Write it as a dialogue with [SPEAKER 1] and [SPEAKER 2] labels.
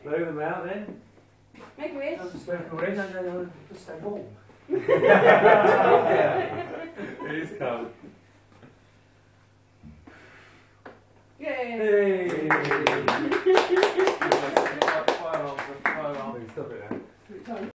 [SPEAKER 1] Blow them out then.
[SPEAKER 2] Make a wish.
[SPEAKER 1] Just make a wish.
[SPEAKER 3] No, just stay warm.
[SPEAKER 1] It is cold.
[SPEAKER 2] Yay!
[SPEAKER 1] Hey!
[SPEAKER 3] Fire arms, fire arms.
[SPEAKER 1] Stop it now.